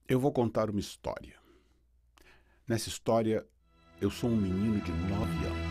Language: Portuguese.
Eu vou contar uma história. Nessa história, eu sou um menino de 9 anos.